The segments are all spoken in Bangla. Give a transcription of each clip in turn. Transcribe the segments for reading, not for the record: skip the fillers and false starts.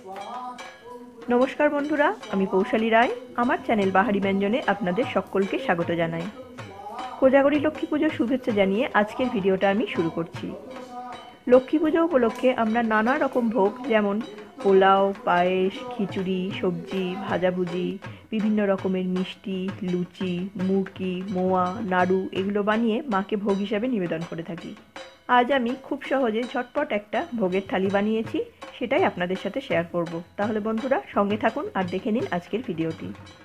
নমস্কার বন্ধুরা, আমি পৌশালী রায়। আমার চ্যানেল বাহারি ব্যঞ্জনে আপনাদের সকলকে স্বাগত জানাই। কোজাগরী লক্ষ্মী পুজোর শুভেচ্ছা জানিয়ে আজকের ভিডিওটা আমি শুরু করছি। লক্ষ্মী পুজো উপলক্ষে আমরা নানা রকম ভোগ, যেমন পোলাও, পায়েস, খিচুড়ি, সবজি, ভাজাভুজি, বিভিন্ন রকমের মিষ্টি, লুচি, মুড়কি, মোয়া, নাড়ু এগুলো বানিয়ে মাকে ভোগ হিসাবে নিবেদন করে থাকি। আজ আমি খুব সহজে ঝটপট একটা ভোগের থালি বানিয়েছি, সেটাই আপনাদের সাথে শেয়ার করব। তাহলে বন্ধুরা সঙ্গে থাকুন আর দেখে নিন আজকের ভিডিওটি।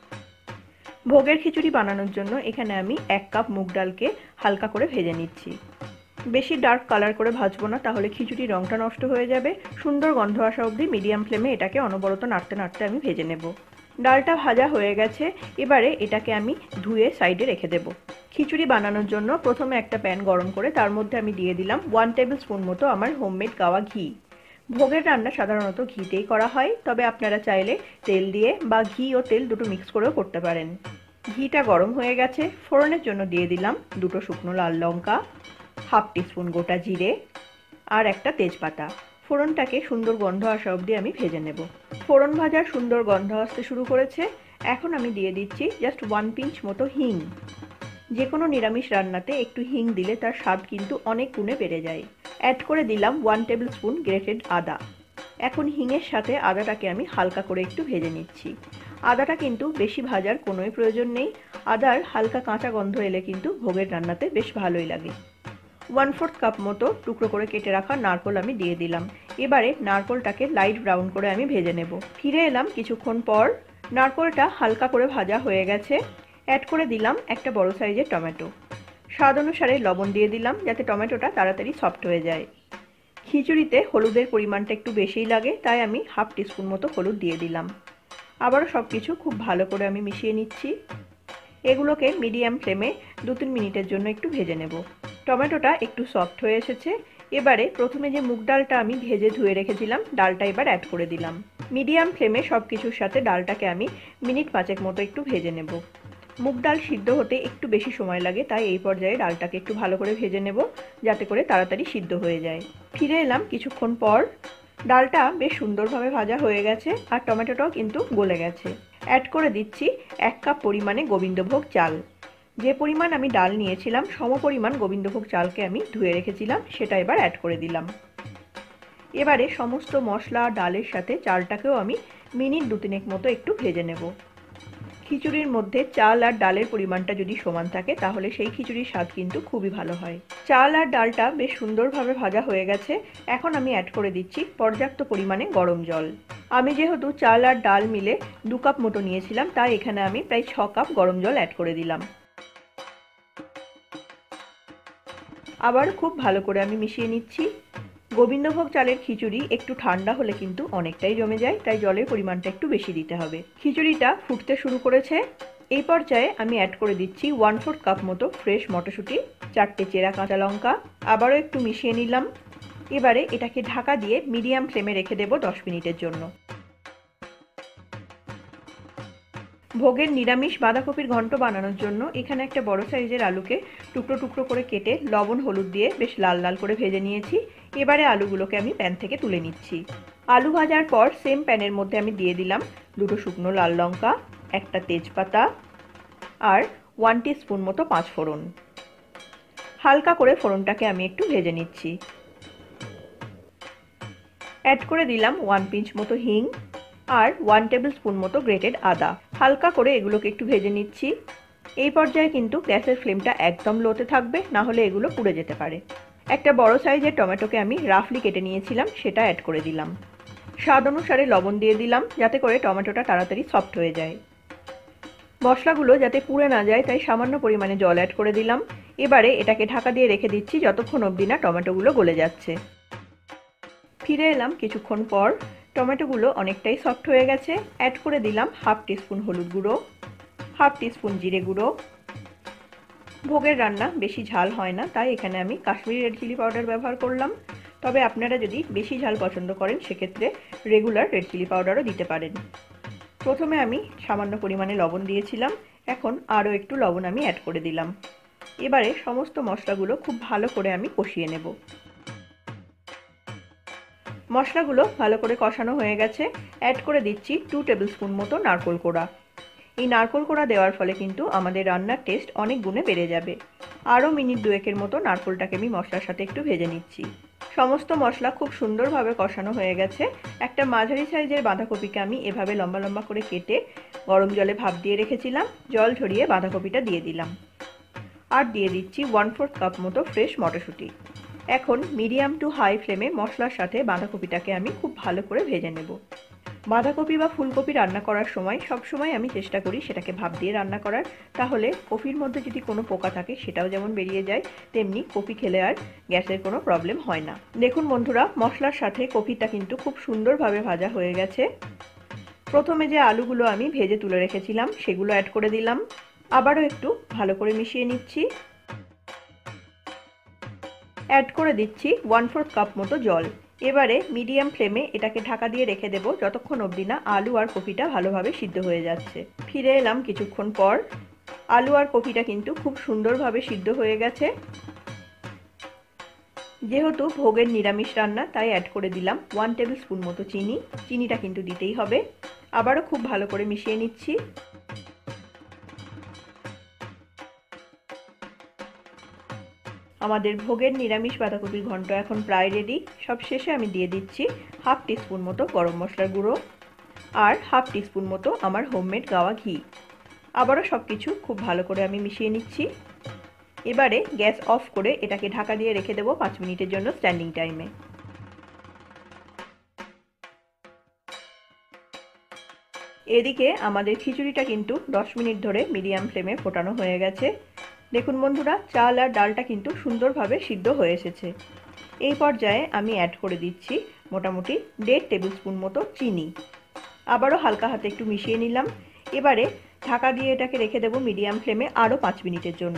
ভোগের খিচুড়ি বানানোর জন্য এখানে আমি 1 কাপ মুগ ডালকে হালকা করে ভেজে নিচ্ছি। বেশি ডার্ক কালার করে ভাজবো না, তাহলে খিচুড়ির রঙটা নষ্ট হয়ে যাবে। সুন্দর গন্ধ আসা অবধি মিডিয়াম ফ্লেমে এটাকে অনবরত নাড়তে নাড়তে আমি ভেজে নেব। ডালটা ভাজা হয়ে গেছে, এবারে এটাকে আমি ধুয়ে সাইডে রেখে দেব। খিচুড়ি বানানোর জন্য প্রথমে একটা প্যান গরম করে তার মধ্যে আমি দিয়ে দিলাম 1 টেবিল স্পুন মতো আমার হোমমেড গাওয়া ঘি। ভোগের রান্না সাধারণত ঘিতেই করা হয়, তবে আপনারা চাইলে তেল দিয়ে বা ঘি ও তেল দুটো মিক্স করেও করতে পারেন। ঘিটা গরম হয়ে গেছে, ফোড়নের জন্য দিয়ে দিলাম 2টো শুকনো লাল লঙ্কা, 1/2 টিস্পুন গোটা জিরে আর একটা তেজপাতা। ফোড়নটাকে সুন্দর গন্ধ আসা অবধি আমি ভেজে নেব। ফোড়ন ভাজার সুন্দর গন্ধ আসতে শুরু করেছে। এখন আমি দিয়ে দিচ্ছি জাস্ট 1 পিঞ্চ মতো হিং। যে কোনো নিরামিষ রান্নাতে একটু হিং দিলে তার স্বাদ কিন্তু অনেক গুণে বেড়ে যায়। অ্যাড করে দিলাম 1 টেবিল স্পুন গ্রেটেড আদা। এখন হিংয়ের সাথে আদাটাকে আমি হালকা করে একটু ভেজে নিচ্ছি। আদাটা কিন্তু বেশি ভাজার কোনোই প্রয়োজন নেই। আদার হালকা কাঁচা গন্ধ এলে কিন্তু ভোগের রান্নাতে বেশ ভালোই লাগে। 1/4 কাপ মতো টুকরো করে কেটে রাখা নারকোল আমি দিয়ে দিলাম। এবারে নারকোলটাকে লাইট ব্রাউন করে আমি ভেজে নেব। ফিরে এলাম কিছুক্ষণ পর। নারকোলটা হালকা করে ভাজা হয়ে গেছে। অ্যাড করে দিলাম একটা বড় সাইজের টমেটো। স্বাদ অনুসারে লবণ দিয়ে দিলাম, যাতে টমেটোটা তাড়াতাড়ি সফট হয়ে যায়। খিচুড়িতে হলুদের পরিমাণটা একটু বেশিই লাগে, তাই আমি 1/2 টিস্পুন মতো হলুদ দিয়ে দিলাম। আবারও সব কিছু খুব ভালো করে আমি মিশিয়ে নিচ্ছি। এগুলোকে মিডিয়াম ফ্লেমে 2-3 মিনিটের জন্য একটু ভেজে নেব। টমেটোটা একটু সফট হয়ে এসেছে। এবারে প্রথমে যে মুগ ডালটা আমি ভেজে ধুয়ে রেখেছিলাম, ডালটা এবার অ্যাড করে দিলাম। মিডিয়াম ফ্লেমে সব কিছুর সাথে ডালটাকে আমি মিনিট 5 মতো একটু ভেজে নেব। মুগ ডাল সিদ্ধ হতে একটু বেশি সময় লাগে, তাই এই পর্যায়ে ডালটাকে একটু ভালো করে ভেজে নেব, যাতে করে তাড়াতাড়ি সিদ্ধ হয়ে যায়। ফিরে এলাম কিছুক্ষণ পর। ডালটা বেশ সুন্দরভাবে ভাজা হয়ে গেছে আর টমেটোটাও কিন্তু গলে গেছে। অ্যাড করে দিচ্ছি 1 কাপ পরিমাণে গোবিন্দভোগ চাল। যে পরিমাণ আমি ডাল নিয়েছিলাম সমপরিমাণ গোবিন্দভোগ চালকে আমি ধুয়ে রেখেছিলাম, সেটা এবার অ্যাড করে দিলাম। এবারে সমস্ত মশলা ডালের সাথে চালটাকেও আমি মিনিট 2-3 মতো একটু ভেজে নেব। খিচুড়ির মধ্যে চাল আর ডালের পরিমাণটা যদি সমান থাকে, তাহলে সেই খিচুড়ির স্বাদ কিন্তু খুবই ভালো হয়। চাল আর ডালটা বেশ সুন্দরভাবে ভাজা হয়ে গেছে। এখন আমি অ্যাড করে দিচ্ছি পর্যাপ্ত পরিমাণে গরম জল। আমি যেহেতু চাল আর ডাল মিলে 2 কাপ মতো নিয়েছিলাম, তাই এখানে আমি প্রায় 6 কাপ গরম জল অ্যাড করে দিলাম। আবার খুব ভালো করে আমি মিশিয়ে নিচ্ছি। গোবিন্দভোগ চালের খিচুড়ি একটু ঠান্ডা হলে কিন্তু অনেকটাই জমে যায়, তাই জলের পরিমাণটা একটু বেশি দিতে হবে। খিচুড়িটা ফুটতে শুরু করেছে। এই পর্যায়ে আমি অ্যাড করে দিচ্ছি 1/4 কাপ মতো ফ্রেশ মটরশুঁটি, 4টে চেরা কাঁচা লঙ্কা। আবারও একটু মিশিয়ে নিলাম। এবারে এটাকে ঢাকা দিয়ে মিডিয়াম ফ্লেমে রেখে দেব 10 মিনিটের জন্য। ভোগের নিরামিষ বাঁধাকপির ঘন্ট বানানোর জন্য এখানে একটা বড় সাইজের আলুকে টুকরো টুকরো করে কেটে লবণ হলুদ দিয়ে বেশ লাল লাল করে ভেজে নিয়েছি। এবারে আলুগুলোকে আমি প্যান থেকে তুলে নিচ্ছি। আলু ভাজার পর সেম প্যানের মধ্যে আমি দিয়ে দিলাম 2টো শুকনো লাল লঙ্কা, একটা তেজপাতা আর 1 টিস্পুন মতো 5 ফোড়ন। হালকা করে ফোড়নটাকে আমি একটু ভেজে নিচ্ছি। অ্যাড করে দিলাম 1 পিঞ্চ মতো হিং আর 1 টেবিল স্পুন মতো গ্রেটেড আদা। হালকা করে এগুলোকে একটু ভেজে নিচ্ছি। এই পর্যায়ে কিন্তু গ্যাসের ফ্লেমটা একদম লোতে থাকবে, না হলে এগুলো পুড়ে যেতে পারে। একটা বড় সাইজের টমেটোকে আমি রাফলি কেটে নিয়েছিলাম, সেটা অ্যাড করে দিলাম। স্বাদ অনুসারে লবণ দিয়ে দিলাম, যাতে করে টমেটোটা তাড়াতাড়ি সফট হয়ে যায়। মশলাগুলো যাতে পুড়ে না যায়, তাই সামান্য পরিমাণে জল অ্যাড করে দিলাম। এবারে এটাকে ঢাকা দিয়ে রেখে দিচ্ছি যতক্ষণ অবধি না টমেটোগুলো গলে যাচ্ছে। ফিরে এলাম কিছুক্ষণ পর। টমেটোগুলো অনেকটাই সফট হয়ে গেছে। অ্যাড করে দিলাম 1/2 টিস্পুন হলুদ গুঁড়ো, 1/2 টিস্পুন জিরে গুঁড়ো। ভোগের রান্না বেশি ঝাল হয় না, তাই এখানে আমি কাশ্মীরি রেড চিলি পাউডার ব্যবহার করলাম। তবে আপনারা যদি বেশি ঝাল পছন্দ করেন, সেক্ষেত্রে রেগুলার রেড চিলি পাউডারও দিতে পারেন। প্রথমে আমি সামান্য পরিমাণে লবণ দিয়েছিলাম, এখন আরও একটু লবণ আমি অ্যাড করে দিলাম। এবারে সমস্ত মশলাগুলো খুব ভালো করে আমি কষিয়ে নেব। মশলাগুলো ভালো করে কষানো হয়ে গেছে। অ্যাড করে দিচ্ছি 2 টেবিল স্পুন মতো নারকেল কোড়া। এই নারকেল কোড়া দেওয়ার ফলে কিন্তু আমাদের রান্নার টেস্ট অনেক গুণে বেড়ে যাবে। আরও মিনিট 2-এর মতো নারকেলটাকে আমি মশলার সাথে একটু ভেজে নিচ্ছি। সমস্ত মশলা খুব সুন্দরভাবে কষানো হয়ে গেছে। একটা মাঝারি সাইজের বাঁধাকপিকে আমি এভাবে লম্বা লম্বা করে কেটে গরম জলে ভাপ দিয়ে রেখেছিলাম। জল ঝরিয়ে বাঁধাকপিটা দিয়ে দিলাম। আর দিয়ে দিচ্ছি 1/4 কাপ মতো ফ্রেশ মটরশুঁটি। এখন মিডিয়াম টু হাই ফ্লেমে মশলার সাথে বাঁধাকপিটাকে আমি খুব ভালো করে ভেজে নেব। বাঁধাকপি বা ফুলকপি রান্না করার সময় সবসময় আমি চেষ্টা করি সেটাকে ভাপ দিয়ে রান্না করার, তাহলে কপির মধ্যে যদি কোনো পোকা থাকে সেটাও যেমন বেরিয়ে যায়, তেমনি কপি খেলে আর গ্যাসের কোনো প্রবলেম হয় না। দেখুন বন্ধুরা, মশলার সাথে কপিটা কিন্তু খুব সুন্দরভাবে ভাজা হয়ে গেছে। প্রথমে যে আলুগুলো আমি ভেজে তুলে রেখেছিলাম সেগুলো অ্যাড করে দিলাম। আবারও একটু ভালো করে মিশিয়ে নিচ্ছি। অ্যাড করে দিচ্ছি 1/4 কাপ মতো জল। এবারে মিডিয়াম ফ্লেমে এটাকে ঢাকা দিয়ে রেখে দেবো যতক্ষণ অবধি না আলু আর কপিটা ভালোভাবে সিদ্ধ হয়ে যাচ্ছে। ফিরে এলাম কিছুক্ষণ পর। আলু আর কপিটা কিন্তু খুব সুন্দরভাবে সিদ্ধ হয়ে গেছে। যেহেতু ভোগের নিরামিষ রান্না তাই অ্যাড করে দিলাম 1 টেবিল স্পুন মতো চিনি। চিনিটা কিন্তু দিতেই হবে। আবারও খুব ভালো করে মিশিয়ে নিচ্ছি। আমাদের ভোগের নিরামিষ বাঁধাকপির ঘন্ট এখন প্রায় রেডি। সব শেষে আমি দিয়ে দিচ্ছি 1/2 টিস্পুন মতো গরম মশলার গুঁড়ো আর 1/2 টিস্পুন মতো আমার হোমমেড গাওয়া ঘি। আবারও সব কিছু খুব ভালো করে আমি মিশিয়ে নিচ্ছি। এবারে গ্যাস অফ করে এটাকে ঢাকা দিয়ে রেখে দেবো 5 মিনিটের জন্য স্ট্যান্ডিং টাইমে। এদিকে আমাদের খিচুড়িটা কিন্তু 10 মিনিট ধরে মিডিয়াম ফ্লেমে ফোটানো হয়ে গেছে। দেখুন বন্ধুরা, চাল আর ডালটা কিন্তু সুন্দরভাবে সিদ্ধ হয়ে এসেছে। এই পর্যায়ে আমি অ্যাড করে দিচ্ছি মোটামুটি 1.5 টেবিল স্পুন মতো চিনি। আবারও হালকা হাতে একটু মিশিয়ে নিলাম। এবারে ঢাকা দিয়ে এটাকে রেখে দেবো মিডিয়াম ফ্লেমে আরও 5 মিনিটের জন্য।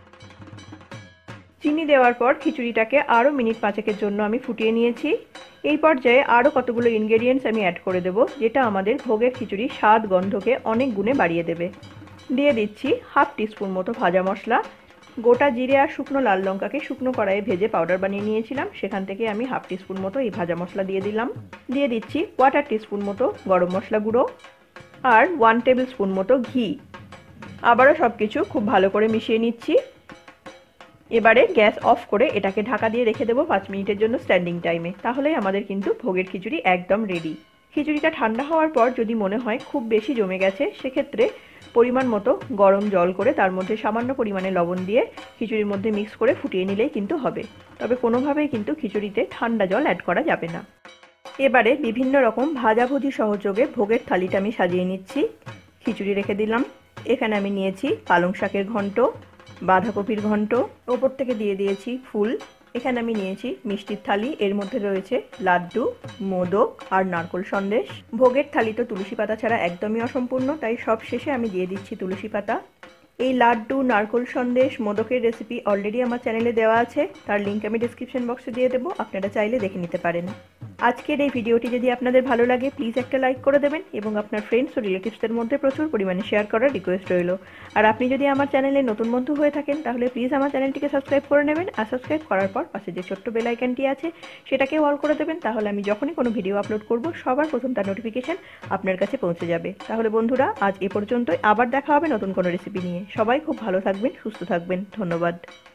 চিনি দেওয়ার পর খিচুড়িটাকে আরও মিনিট 5-এর জন্য আমি ফুটিয়ে নিয়েছি। এই পর্যায়ে আরও কতগুলো ইনগ্রেডিয়েন্টস আমি অ্যাড করে দেবো, যেটা আমাদের ভোগের খিচুড়ির স্বাদ গন্ধকে অনেক গুণে বাড়িয়ে দেবে। দিয়ে দিচ্ছি 1/2 টিস্পুন মতো ভাজা মশলা। গোটা জিরে আর শুকনো লাল লঙ্কাকে শুকনো কড়াইয়ে ভেজে পাউডার বানিয়ে নিয়েছিলাম, সেখান থেকে আমি 1/2 টিস্পুন মতো এই ভাজা মশলা দিয়ে দিলাম। দিয়ে দিচ্ছি 1/4 টিস্পুন মতো গরম মশলা গুঁড়ো আর 1 টেবিল স্পুন মতো ঘি। আবারও সব কিছু খুব ভালো করে মিশিয়ে নিচ্ছি। এবারে গ্যাস অফ করে এটাকে ঢাকা দিয়ে রেখে দেবো 5 মিনিটের জন্য স্ট্যান্ডিং টাইমে। তাহলেই আমাদের কিন্তু ভোগের খিচুড়ি একদম রেডি। খিচুড়িটা ঠান্ডা হওয়ার পর যদি মনে হয় খুব বেশি জমে গেছে, সেক্ষেত্রে পরিমাণ মতো গরম জল করে তার মধ্যে সামান্য পরিমাণে লবণ দিয়ে খিচুড়ির মধ্যে মিক্স করে ফুটিয়ে নিলেই কিন্তু হবে। তবে কোনোভাবেই কিন্তু খিচুড়িতে ঠান্ডা জল অ্যাড করা যাবে না। এবারে বিভিন্ন রকম ভাজাভুজি সহযোগে ভোগের থালিটা আমি সাজিয়ে নিচ্ছি। খিচুড়ি রেখে দিলাম। এখানে আমি নিয়েছি পালং শাকের ঘন্ট, বাঁধাকপির ঘন্ট, ওপর থেকে দিয়ে দিয়েছি ফুল। এখানে আমি নিয়েছি মিষ্টির থালি, এর মধ্যে রয়েছে লাড্ডু, মোদক আর নারকেল সন্দেশ। ভোগের থালি তো তুলসী পাতা ছাড়া একদমই অসম্পূর্ণ, তাই সব শেষে আমি দিয়ে দিচ্ছি তুলসী পাতা। এই লাড্ডু, নারকেল সন্দেশ, মোদকের রেসিপি অলরেডি আমার চ্যানেলে দেওয়া আছে, তার লিঙ্ক আমি ডিসক্রিপশন বক্সে দিয়ে দেবো, আপনারা চাইলে দেখে নিতে পারেন। আজকের এই ভিডিওটি যদি আপনাদের ভালো লাগে প্লিজ একটা লাইক করে দেবেন এবং আপনার ফ্রেন্ডস ও রিলেটিভসদের মধ্যে প্রচুর পরিমাণে শেয়ার করার রিকোয়েস্ট রইল। আর আপনি যদি আমার চ্যানেলে নতুন বন্ধু হয়ে থাকেন তাহলে প্লিজ আমার চ্যানেলটিকে সাবস্ক্রাইব করে নেবেন। আর সাবস্ক্রাইব করার পর পাশে যে ছোট্ট বেল আইকনটি আছে সেটাকে অল করে দেবেন, তাহলে আমি যখনই কোনো ভিডিও আপলোড করব সবার প্রথম তার নোটিফিকেশন আপনার কাছে পৌঁছে যাবে। তাহলে বন্ধুরা, আজ এ পর্যন্তই। আবার দেখা হবে নতুন কোনো রেসিপি নিয়ে। সবাই খুব ভালো থাকবেন, সুস্থ থাকবেন। ধন্যবাদ।